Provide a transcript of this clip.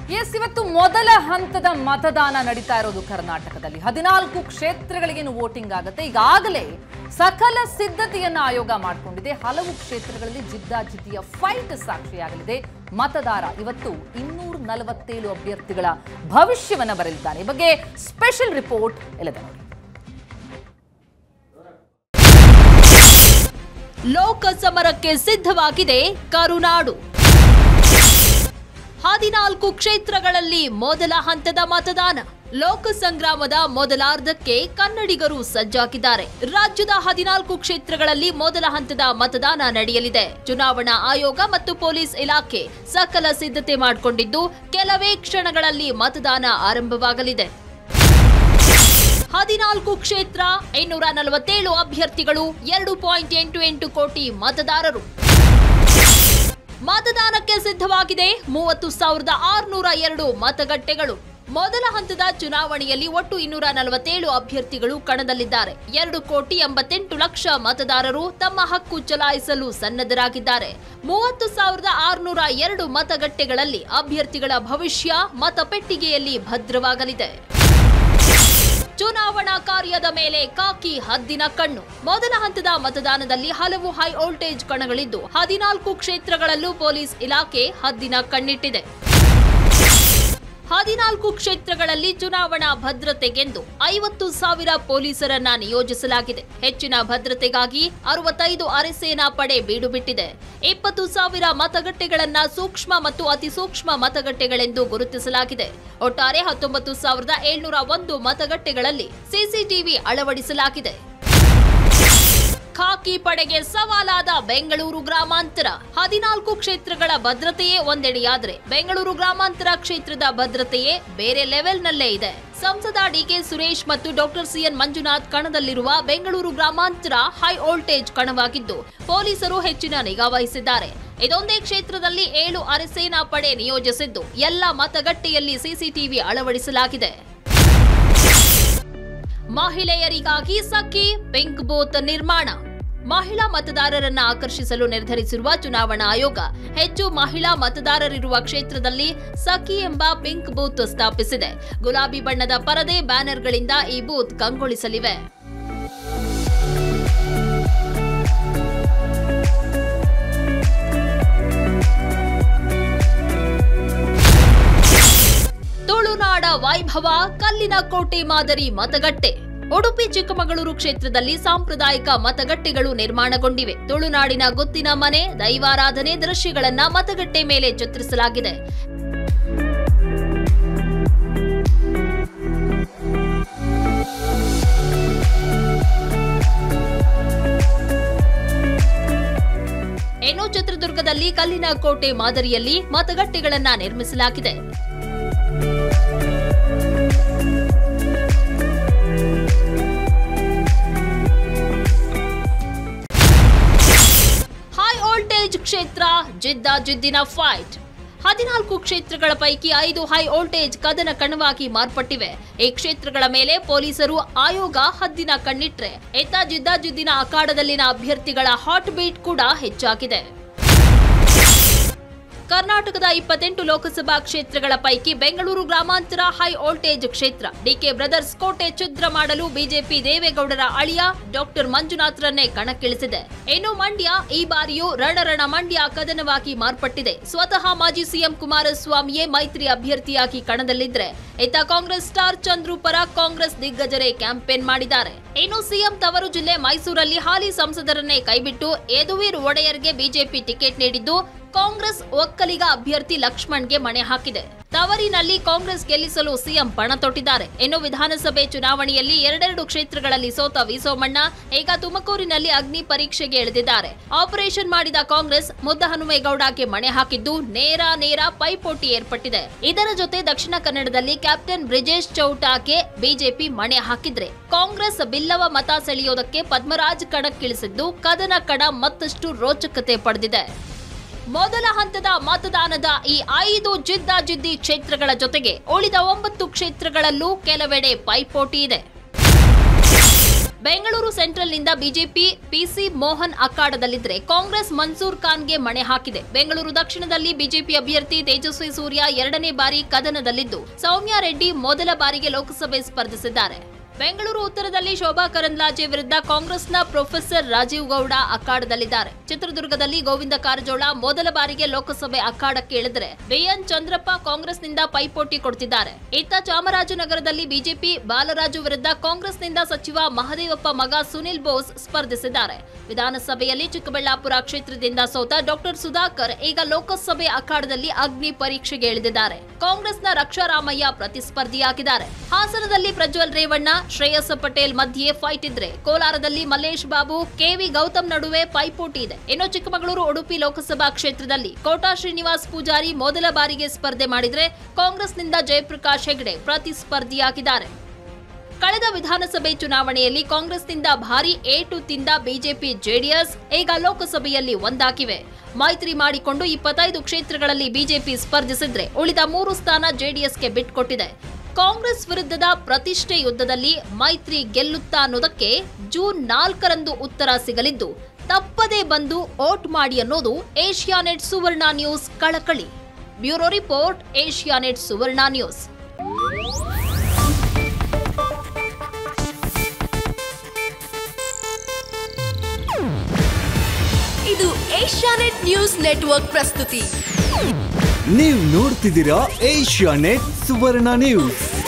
S ಇವತ್ತು ಮೊದಲ ಹಂತದ ಮತದಾನ ನಡೀತಾ ಇರೋದು ಕರ್ನಾಟಕದಲ್ಲಿ 14 ಕ್ಷೇತ್ರಗಳಿಗೆ ವೋಟಿಂಗ್ ಆಗುತ್ತೆ. ಈಗಾಗಲೇ ಸಕಲ ಸಿದ್ಧತೆಯನ್ನು ಆಯೋಗ ಮಾಡಿಕೊಂಡಿದೆ. ಹಲವು ಕ್ಷೇತ್ರಗಳಲ್ಲಿ ಜಿದ್ದಾಜಿದ್ದಿಯ ಫೈಟ್ ಸಾಕ್ಷಿಯಾಗಲಿದೆ. ಮತದಾರ ಇವತ್ತು 247 ಅಭ್ಯರ್ಥಿಗಳ ಭವಿಷ್ಯವನ್ನು ಬರೆದಿದ್ದಾನೆ. ಈ ಬಗ್ಗೆ ಸ್ಪೆಷಲ್ ರಿಪೋರ್ಟ್ ಇಲ್ಲಿದೆ ನೋಡಿ. ಲೋಕ ಸಮರಕ್ಕೆ ಸಿದ್ಧವಾಗಿದೆ ಕರುನಾಡು. 14 ಕ್ಷೇತ್ರಗಳಲ್ಲಿ ಮೊದಲ ಹಂತದ ಮತದಾನ. ಲೋಕ ಸಂಗ್ರಾಮದ ಮೊದಲಾರ್ಧಕ್ಕೆ ಕನ್ನಡಿಗರು ಸಜ್ಜಾಗಿದ್ದಾರೆ. ರಾಜ್ಯದ 14 ಕ್ಷೇತ್ರಗಳಲ್ಲಿ ಮೊದಲ ಹಂತದ ಮತದಾನ ನಡೆಯಲಿದೆ. ಚುನಾವಣಾ ಆಯೋಗ ಮತ್ತು ಪೊಲೀಸ್ ಇಲಾಖೆ ಸಕಲ ಸಿದ್ಧತೆ ಮಾಡಿಕೊಂಡಿದ್ದು ಕೆಲವೇ ಕ್ಷಣಗಳಲ್ಲಿ ಮತದಾನ ಆರಂಭವಾಗಲಿದೆ. 14 ಕ್ಷೇತ್ರ, 247 ಅಭ್ಯರ್ಥಿಗಳು, 2.88 ಕೋಟಿ ಮತದಾರರು. ಮತದಾನಕ್ಕೆ ಸಿದ್ಧವಾಗಿದೆ 30,602 ಮತಗಟ್ಟೆಗಳು. ಮೊದಲ ಹಂತದ ಚುನಾವಣೆಯಲ್ಲಿ ಒಟ್ಟು 247 ಅಭ್ಯರ್ಥಿಗಳು ಕಣದಲ್ಲಿದ್ದಾರೆ. 2,88,00,000 ಮತದಾರರು ತಮ್ಮ ಹಕ್ಕು ಚಲಾಯಿಸಲು ಸನ್ನದ್ಧರಾಗಿದ್ದಾರೆ. 30,602 ಮತಗಟ್ಟೆಗಳಲ್ಲಿ ಅಭ್ಯರ್ಥಿಗಳ ಭವಿಷ್ಯ ಮತಪೆಟ್ಟಿಗೆಯಲ್ಲಿ ಭದ್ರವಾಗಲಿದೆ. ಚುನಾವಣಾ ಕಾರ್ಯದ ಮೇಲೆ ಕಾಕಿ ಹದ್ದಿನ ಕಣ್ಣು. ಮೊದಲ ಹಂತದ ಮತದಾನದಲ್ಲಿ ಹಲವು ಹೈ ವೋಲ್ಟೇಜ್ ಕಣಗಳಿದ್ದು 14 ಕ್ಷೇತ್ರಗಳಲ್ಲೂ ಪೊಲೀಸ್ ಇಲಾಖೆ ಹದ್ದಿನ ಕಣ್ಣಿಟ್ಟಿದೆ. 14 ಕ್ಷೇತ್ರಗಳಲ್ಲಿ ಚುನಾವಣಾ ಭದ್ರತೆಗೆಂದು 50,000 ಪೊಲೀಸರನ್ನ ನಿಯೋಜಿಸಲಾಗಿದೆ. ಹೆಚ್ಚಿನ ಭದ್ರತೆಗಾಗಿ 65 ಅರೆಸೇನಾ ಪಡೆ ಬೀಡು ಬಿಟ್ಟಿದೆ. 20,000 ಮತಗಟ್ಟೆಗಳನ್ನ ಸೂಕ್ಷ್ಮ ಮತ್ತು ಅತಿ ಸೂಕ್ಷ್ಮ ಮತಗಟ್ಟೆಗಳೆಂದು ಗುರುತಿಸಲಾಗಿದೆ. ಒಟ್ಟಾರೆ 19,701 ಮತಗಟ್ಟೆಗಳಲ್ಲಿ ಸಿಸಿಟಿವಿ ಅಳವಡಿಸಲಾಗಿದೆ. ಖಾಕಿ ಪಡೆಗೆ ಸವಾಲಾದ ಬೆಂಗಳೂರು ಗ್ರಾಮಾಂತರ. 14 ಕ್ಷೇತ್ರಗಳ ಭದ್ರತೆಯೇ ಒಂದೆಡೆಯಾದ್ರೆ ಬೆಂಗಳೂರು ಗ್ರಾಮಾಂತರ ಕ್ಷೇತ್ರದ ಭದ್ರತೆಯೇ ಬೇರೆ ಲೆವೆಲ್ನಲ್ಲೇ ಇದೆ. ಸಂಸದ ಡಿಕೆ ಸುರೇಶ್ ಮತ್ತು ಡಾಕ್ಟರ್ ಸಿಎನ್ ಮಂಜುನಾಥ್ ಕಣದಲ್ಲಿರುವ ಬೆಂಗಳೂರು ಗ್ರಾಮಾಂತರ ಹೈ ವೋಲ್ಟೇಜ್ ಕಣವಾಗಿದ್ದು ಪೊಲೀಸರು ಹೆಚ್ಚಿನ ನಿಗಾ ವಹಿಸಿದ್ದಾರೆ. ಇದೊಂದೇ ಕ್ಷೇತ್ರದಲ್ಲಿ 7 ಅರೆಸೇನಾ ಪಡೆ ನಿಯೋಜಿಸಿದ್ದು ಎಲ್ಲ ಮತಗಟ್ಟೆಯಲ್ಲಿ ಸಿಸಿಟಿವಿ ಅಳವಡಿಸಲಾಗಿದೆ. ಮಹಿಳೆಯರಿಗಾಗಿ ಸಖಿ ಪಿಂಕ್ ಬೂತ್ ನಿರ್ಮಾಣ. ಮಹಿಳಾ ಮತದಾರರನ್ನ ಆಕರ್ಷಿಸಲು ನಿರ್ಧರಿಸಿರುವ ಚುನಾವಣಾ ಆಯೋಗ ಹೆಚ್ಚು ಮಹಿಳಾ ಮತದಾರರಿರುವ ಕ್ಷೇತ್ರದಲ್ಲಿ ಸಖಿ ಎಂಬ ಪಿಂಕ್ ಬೂತ್ ಸ್ಥಾಪಿಸಿದೆ. ಗುಲಾಬಿ ಬಣ್ಣದ ಪರದೆ ಬ್ಯಾನರ್ಗಳಿಂದ ಈ ಬೂತ್ ಕಂಗೊಳಿಸಲಿವೆ. ತುಳುನಾಡ ವೈಭವ ಕಲ್ಲಿನ ಕೋಟೆ ಮಾದರಿ ಮತಗಟ್ಟೆ. ಉಡುಪಿ ಚಿಕ್ಕಮಗಳೂರು ಕ್ಷೇತ್ರದಲ್ಲಿ ಸಾಂಪ್ರದಾಯಿಕ ಮತಗಟ್ಟೆಗಳು ನಿರ್ಮಾಣಗೊಂಡಿವೆ. ತುಳುನಾಡಿನ ಗುತ್ತಿನ ಮನೆ, ದೈವಾರಾಧನೆ ದೃಶ್ಯಗಳನ್ನ ಮತಗಟ್ಟೆ ಮೇಲೆ ಚಿತ್ರಿಸಲಾಗಿದೆ. ಇನ್ನು ಚಿತ್ರದುರ್ಗದಲ್ಲಿ ಕಲ್ಲಿನ ಕೋಟೆ ಮಾದರಿಯಲ್ಲಿ ಮತಗಟ್ಟೆಗಳನ್ನ ನಿರ್ಮಿಸಲಾಗಿದೆ. ಕ್ಷೇತ್ರ ಜಿದ್ದಾಜಿದ್ದಿನ ಫೈಟ್. 14 ಕ್ಷೇತ್ರಗಳ ಪೈಕಿ 5 ಹೈ ವೋಲ್ಟೇಜ್ ಕದನ ಕಣವಾಗಿ ಮಾರ್ಪಟ್ಟಿವೆ. ಈ ಕ್ಷೇತ್ರಗಳ ಮೇಲೆ ಪೊಲೀಸರು ಆಯೋಗ ಹದ್ದಿನ ಕಣ್ಣಿಟ್ರೆ ಇತ್ತ ಜಿದ್ದಾಜಿದ್ದಿನ ಅಖಾಡದಲ್ಲಿನ ಅಭ್ಯರ್ಥಿಗಳ ಹಾಟ್ ಬೀಟ್ ಕೂಡ ಹೆಚ್ಚಾಗಿದೆ. ಕರ್ನಾಟಕದ 28 ಲೋಕಸಭಾ ಕ್ಷೇತ್ರಗಳ ಪೈಕಿ ಬೆಂಗಳೂರು ಗ್ರಾಮಾಂತರ ಹೈ ವೋಲ್ಟೇಜ್ ಕ್ಷೇತ್ರ. ಡಿಕೆ ಬ್ರದರ್ಸ್ ಕೋಟೆ ಛಿದ್ರ ಮಾಡಲು ಬಿಜೆಪಿ ದೇವೇಗೌಡರ ಅಳಿಯ ಡಾಕ್ಟರ್ ಮಂಜುನಾಥ್ರನ್ನೇ ಕಣಕ್ಕಿಳಿಸಿದೆ. ಇನ್ನು ಮಂಡ್ಯ ಈ ಬಾರಿಯೂ ರಣರಣ ಮಂಡ್ಯ ಕದನವಾಗಿ ಮಾರ್ಪಟ್ಟಿದೆ. ಸ್ವತಃ ಮಾಜಿ ಸಿಎಂ ಕುಮಾರಸ್ವಾಮಿಯೇ ಮೈತ್ರಿ ಅಭ್ಯರ್ಥಿಯಾಗಿ ಕಣದಲ್ಲಿದ್ರೆ ಇತ್ತ ಕಾಂಗ್ರೆಸ್ ಸ್ಟಾರ್ ಚಂದ್ರು ಪರ ಕಾಂಗ್ರೆಸ್ ದಿಗ್ಗಜರೇ ಕ್ಯಾಂಪೇನ್ ಮಾಡಿದ್ದಾರೆ. ಇನ್ನು ಸಿಎಂ ತವರು ಜಿಲ್ಲೆ ಮೈಸೂರಲ್ಲಿ ಹಾಲಿ ಸಂಸದರನ್ನೇ ಕೈಬಿಟ್ಟು ಯದುವೀರ್ ಒಡೆಯರ್ಗೆ ಬಿಜೆಪಿ ಟಿಕೆಟ್ ನೀಡಿದ್ದು ಕಾಂಗ್ರೆಸ್ ಒಕ್ಕಲಿಗ ಅಭ್ಯರ್ಥಿ ಲಕ್ಷ್ಮಣ್ಗೆ ಮಣೆ ಹಾಕಿದೆ. ತವರಿನಲ್ಲಿ ಕಾಂಗ್ರೆಸ್ ಗೆಲ್ಲಿಸಲು ಸಿಎಂ ಪಣ ತೊಟ್ಟಿದ್ದಾರೆ. ಇನ್ನು ವಿಧಾನಸಭೆ ಚುನಾವಣೆಯಲ್ಲಿ 2 ಕ್ಷೇತ್ರಗಳಲ್ಲಿ ಸೋತ ವಿಸೋಮಣ್ಣ ಈಗ ತುಮಕೂರಿನಲ್ಲಿ ಅಗ್ನಿ ಪರೀಕ್ಷೆಗೆ ಇಳಿದಿದ್ದಾರೆ. ಆಪರೇಷನ್ ಮಾಡಿದ ಕಾಂಗ್ರೆಸ್ ಮುದ್ದಹನುಮೇಗೌಡಗೆ ಮಣೆ ಹಾಕಿದ್ದು ನೇರ ಪೈಪೋಟಿ ಏರ್ಪಟ್ಟಿದೆ. ಇದರ ಜೊತೆ ದಕ್ಷಿಣ ಕನ್ನಡದಲ್ಲಿ ಕ್ಯಾಪ್ಟನ್ ಬ್ರಿಜೇಶ್ ಚೌಟಾಗೆ ಬಿಜೆಪಿ ಮಣೆ ಹಾಕಿದ್ರೆ ಕಾಂಗ್ರೆಸ್ ಬಿಲ್ಲವ ಮತ ಸೆಳೆಯೋದಕ್ಕೆ ಪದ್ಮರಾಜ್ ಕಣಕ್ಕಿಳಿಸಿದ್ದು ಕದನ ಕಣ ಮತ್ತಷ್ಟು ರೋಚಕತೆ ಪಡೆದಿದೆ. ಮೊದಲ ಹಂತದ ಮತದಾನದ ಈ 5 ಜಿದ್ದಾಜಿದ್ದಿ ಕ್ಷೇತ್ರಗಳ ಜೊತೆಗೆ ಉಳಿದ 9 ಕ್ಷೇತ್ರಗಳಲ್ಲೂ ಕೆಲವೆಡೆ ಪೈಪೋಟಿ ಇದೆ. ಬೆಂಗಳೂರು ಸೆಂಟ್ರಲ್ನಿಂದ ಬಿಜೆಪಿ ಪಿಸಿ ಮೋಹನ್ ಅಖಾಡದಲ್ಲಿದ್ದರೆ ಕಾಂಗ್ರೆಸ್ ಮನ್ಸೂರ್ ಖಾನ್ಗೆ ಮಣೆ ಹಾಕಿದೆ. ಬೆಂಗಳೂರು ದಕ್ಷಿಣದಲ್ಲಿ ಬಿಜೆಪಿ ಅಭ್ಯರ್ಥಿ ತೇಜಸ್ವಿ ಸೂರ್ಯ 2ನೇ ಬಾರಿ ಕದನದಲ್ಲಿದ್ದು, ಸೌಮ್ಯಾ ರೆಡ್ಡಿ ಮೊದಲ ಬಾರಿಗೆ ಲೋಕಸಭೆ ಸ್ಪರ್ಧಿಸಿದ್ದಾರೆ. ಬೆಂಗಳೂರು ಉತ್ತರದಲ್ಲಿ ಶೋಭಾ ಕರಂದ್ಲಾಜೆ ವಿರುದ್ಧ ಕಾಂಗ್ರೆಸ್ನ ಪ್ರೊಫೆಸರ್ ರಾಜೀವ್ ಗೌಡ ಅಖಾಡದಲ್ಲಿದ್ದಾರೆ. ಚಿತ್ರದುರ್ಗದಲ್ಲಿ ಗೋವಿಂದ ಕಾರಜೋಳ ಮೊದಲ ಬಾರಿಗೆ ಲೋಕಸಭೆ ಅಖಾಡಕ್ಕೆ ಇಳಿದರೆ ಬಿಎನ್ ಚಂದ್ರಪ್ಪ ಕಾಂಗ್ರೆಸ್ನಿಂದ ಪೈಪೋಟಿ ಕೊಡ್ತಿದ್ದಾರೆ. ಇತ್ತ ಚಾಮರಾಜನಗರದಲ್ಲಿ ಬಿಜೆಪಿ ಬಾಲರಾಜು ವಿರುದ್ಧ ಕಾಂಗ್ರೆಸ್ನಿಂದ ಸಚಿವ ಮಹದೇವಪ್ಪ ಮಗ ಸುನಿಲ್ ಬೋಸ್ ಸ್ಪರ್ಧಿಸಿದ್ದಾರೆ. ವಿಧಾನಸಭೆಯಲ್ಲಿ ಚಿಕ್ಕಬಳ್ಳಾಪುರ ಕ್ಷೇತ್ರದಿಂದ ಸೋತ ಡಾಕ್ಟರ್ ಸುಧಾಕರ್ ಈಗ ಲೋಕಸಭೆ ಅಖಾಡದಲ್ಲಿ ಅಗ್ನಿ ಪರೀಕ್ಷೆಗೆ ಇಳಿದಿದ್ದಾರೆ. ಕಾಂಗ್ರೆಸ್ನ ರಕ್ಷಾರಾಮಯ್ಯ ಪ್ರತಿಸ್ಪರ್ಧಿಯಾಗಿದ್ದಾರೆ. ಹಾಸನದಲ್ಲಿ ಪ್ರಜ್ವಲ್ ರೇವಣ್ಣ, ಶ್ರೇಯಸ್ ಪಟೇಲ್ ಮಧ್ಯೆ ಫೈಟ್ ಇದ್ರೆ, ಕೋಲಾರದಲ್ಲಿ ಮಲ್ಲೇಶ್ ಬಾಬು, ಕೆವಿ ಗೌತಮ್ ನಡುವೆ ಪೈಪೋಟಿ ಇದೆ. ಇನ್ನು ಚಿಕ್ಕಮಗಳೂರು, ಉಡುಪಿ ಲೋಕಸಭಾ ಕ್ಷೇತ್ರದಲ್ಲಿ ಕೋಟಾ ಶ್ರೀನಿವಾಸ್ ಪೂಜಾರಿ ಮೊದಲ ಬಾರಿಗೆ ಸ್ಪರ್ಧೆ ಮಾಡಿದ್ರೆ, ಕಾಂಗ್ರೆಸ್ನಿಂದ ಜಯಪ್ರಕಾಶ್ ಹೆಗಡೆ ಪ್ರತಿಸ್ಪರ್ಧಿಯಾಗಿದ್ದಾರೆ. ಕಳೆದ ವಿಧಾನಸಭೆ ಚುನಾವಣೆಯಲ್ಲಿ ಕಾಂಗ್ರೆಸ್ನಿಂದ ಭಾರೀ ಏಟು ತಿಂದ ಬಿಜೆಪಿ ಜೆಡಿಎಸ್ ಈಗ ಲೋಕಸಭೆಯಲ್ಲಿ ಒಂದಾಗಿವೆ. ಮೈತ್ರಿ ಮಾಡಿಕೊಂಡು 25 ಕ್ಷೇತ್ರಗಳಲ್ಲಿ ಬಿಜೆಪಿ ಸ್ಪರ್ಧಿಸಿದ್ರೆ, ಉಳಿದ 3 ಸ್ಥಾನ ಜೆಡಿಎಸ್ಗೆ ಬಿಟ್ಕೊಟ್ಟಿದೆ. ಕಾಂಗ್ರೆಸ್ ವಿರುದ್ಧದ ಪ್ರತಿಷ್ಠೆ ಯುದ್ಧದಲ್ಲಿ ಮೈತ್ರಿ ಗೆಲ್ಲುತ್ತಾ ಅನ್ನೋದಕ್ಕೆ ಜೂನ್ 4ರಂದು ಉತ್ತರ ಸಿಗಲಿದ್ದು, ತಪ್ಪದೇ ಬಂದು ವೋಟ್ ಮಾಡಿ ಅನ್ನೋದು ಏಷ್ಯಾನೆಟ್ ಸುವರ್ಣ ನ್ಯೂಸ್ ಕಳಕಳಿ. Bureau report, Asianet Suvarna news. ಇದು ಏಷ್ಯಾನೆಟ್ ನ್ಯೂಸ್ ನೆಟ್ವರ್ಕ್ ಪ್ರಸ್ತುತಿ. ನೀವು ನೋಡ್ತಿದ್ದೀರಾ ಏಷ್ಯಾನೆಟ್ ಸುವರ್ಣ ನ್ಯೂಸ್.